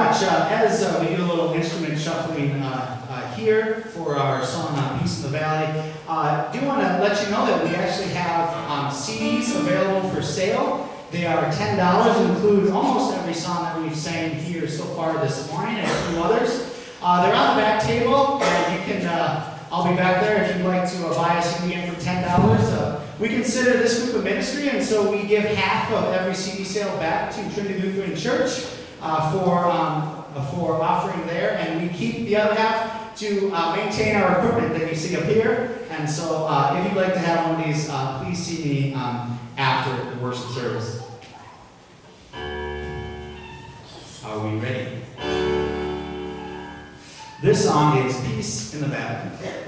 much. As we do a little instrument shuffling here for our song Peace in the Valley, I do want to let you know that we actually have CDs available for sale. They are $10, include almost every song that we've sang here so far this morning and a few others. They're on the back table, and you can, I'll be back there if you'd like to buy a CD in for $10. We consider this group a ministry, and so we give half of every CD sale back to Trinity Lutheran Church for offering there, and we keep the other half to maintain our equipment that you see up here. And so if you'd like to have one of these, please see me after the worship service. Are we ready? This song is Peace in the Valley.